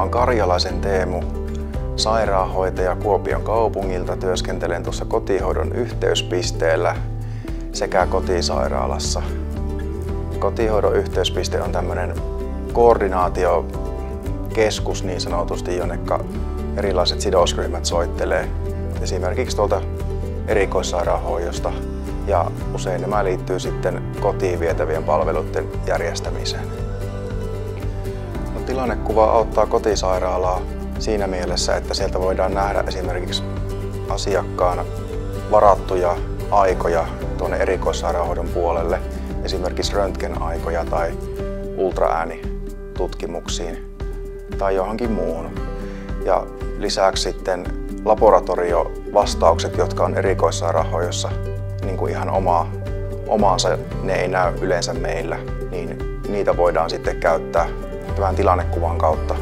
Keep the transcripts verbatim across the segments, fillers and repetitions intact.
oon Karjalaisen Teemu, sairaanhoitaja Kuopion kaupungilta. Työskentelen tuossa kotihoidon yhteyspisteellä sekä kotisairaalassa. Kotihoidon yhteyspiste on tämmöinen koordinaatiokeskus niin sanotusti, jonne erilaiset sidosryhmät soittelee. Esimerkiksi tuolta erikoissairaanhoidosta, ja usein nämä liittyy sitten kotiin vietävien palveluiden järjestämiseen. No, tilannekuva auttaa kotisairaalaa siinä mielessä, että sieltä voidaan nähdä esimerkiksi asiakkaan varattuja aikoja tuonne erikoissairaanhoidon puolelle, esimerkiksi röntgenaikoja tai ultraäänitutkimuksiin tai johonkin muuhun. Ja lisäksi sitten laboratoriovastaukset, jotka on erikoissairaanhoidossa niin kuin ihan omaa, omaansa, ne ei näy yleensä meillä, niin niitä voidaan sitten käyttää tämän tilannekuvan kautta.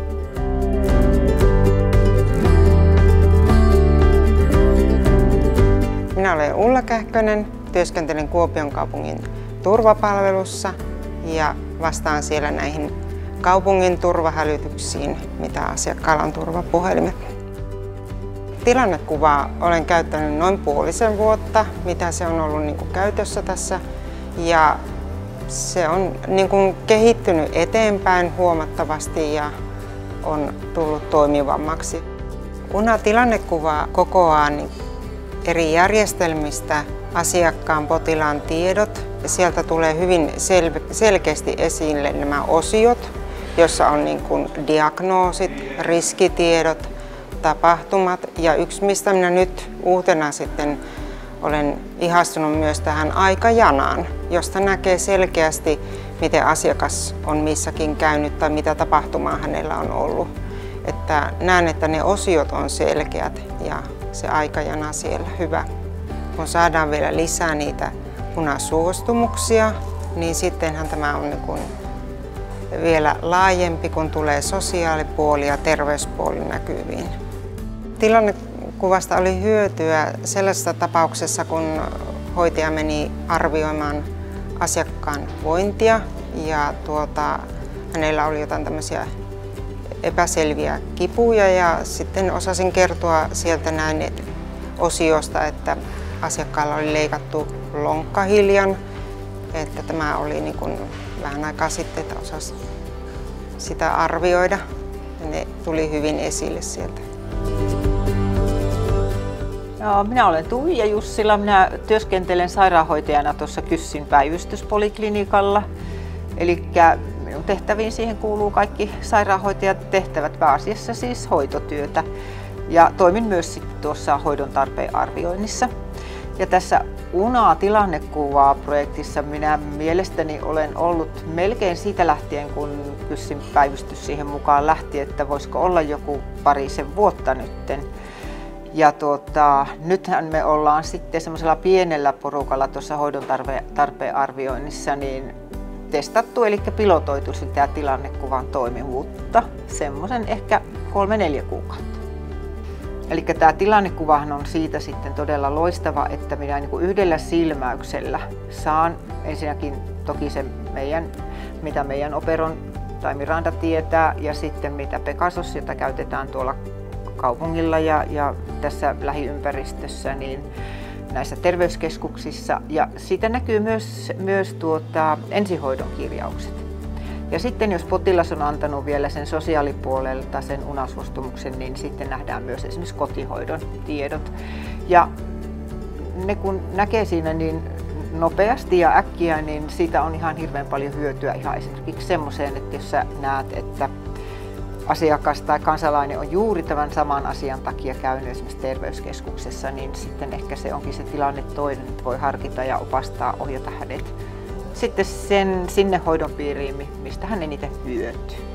Minä olen Ulla Kähkönen, työskentelen Kuopion kaupungin turvapalvelussa ja vastaan siellä näihin kaupungin turvahälytyksiin, mitä asiakkaalla on turvapuhelimet. Tilannekuvaa olen käyttänyt noin puolisen vuotta, mitä se on ollut niin kuin käytössä tässä, ja se on niin kuin kehittynyt eteenpäin huomattavasti ja on tullut toimivammaksi. U N A-tilannekuva kokoaa niin eri järjestelmistä asiakkaan potilaan tiedot, ja sieltä tulee hyvin sel- selkeästi esille nämä osiot, joissa on niin kuin diagnoosit, riskitiedot, tapahtumat, ja yksi mistä minä nyt uutena sitten olen ihastunut myös tähän aikajanaan, josta näkee selkeästi, miten asiakas on missäkin käynyt tai mitä tapahtumaa hänellä on ollut. Että näen, että ne osiot on selkeät ja se aikajana siellä hyvä. Kun saadaan vielä lisää niitä punasuostumuksia, niin sittenhän tämä on niin kuin vielä laajempi, kun tulee sosiaalipuoli ja terveyspuoli näkyviin. Tilannekuvasta oli hyötyä sellaisessa tapauksessa, kun hoitaja meni arvioimaan asiakkaan vointia ja tuota, hänellä oli jotain tämmöisiä epäselviä kipuja, ja sitten osasin kertoa sieltä näin osiosta, että asiakkaalla oli leikattu lonkkahiljan, että tämä oli niin kuin vähän aikaa sitten, että osasi sitä arvioida, ja ne tuli hyvin esille sieltä. Joo, minä olen Tuija Jussila. Minä työskentelen sairaanhoitajana tuossa KYSin päivystyspoliklinikalla. Eli minun tehtäviin siihen kuuluu kaikki sairaanhoitajat tehtävät, pääasiassa siis hoitotyötä. Ja toimin myös sitten tuossa hoidon tarpeen arvioinnissa. Ja tässä U N A-tilannekuvaa-projektissa minä mielestäni olen ollut melkein siitä lähtien, kun KYSin päivystys siihen mukaan lähti, että voisiko olla joku parisen vuotta nytten. Ja tuota, nythän me ollaan sitten semmoisella pienellä porukalla tuossa hoidon tarve, tarpeen arvioinnissa niin testattu, eli pilotoitu sitä tilannekuvan toimivuutta semmoisen ehkä kolme neljä kuukautta. Eli tämä tilannekuvahan on siitä sitten todella loistava, että minä niin kuin yhdellä silmäyksellä saan ensinnäkin toki se meidän, mitä meidän Operon tai Miranda tietää, ja sitten mitä Pegasus, jota käytetään tuolla kaupungilla ja, ja tässä lähiympäristössä, niin näissä terveyskeskuksissa, ja siitä näkyy myös, myös tuota, ensihoidon kirjaukset. Ja sitten jos potilas on antanut vielä sen sosiaalipuolelta sen U N A-suostumuksen, niin sitten nähdään myös esimerkiksi kotihoidon tiedot. Ja ne kun näkee siinä niin nopeasti ja äkkiä, niin siitä on ihan hirveän paljon hyötyä ihan esimerkiksi semmoiseen, että jos sä näet, että asiakas tai kansalainen on juuri tämän saman asian takia käynyt esimerkiksi terveyskeskuksessa, niin sitten ehkä se onkin se tilanne toinen, että voi harkita ja opastaa, ohjata hänet sitten sen sinne hoidon piiriin, mistä hän eniten hyötyy.